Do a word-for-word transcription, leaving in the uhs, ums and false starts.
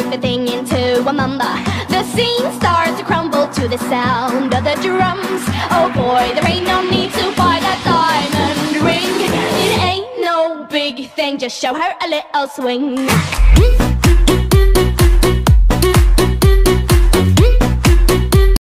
turn the thing into a mamba. The scene starts to crumble to the sound of the drums. Oh boy, there ain't no need to buy that diamond ring. It ain't no big thing, just show her a little swing.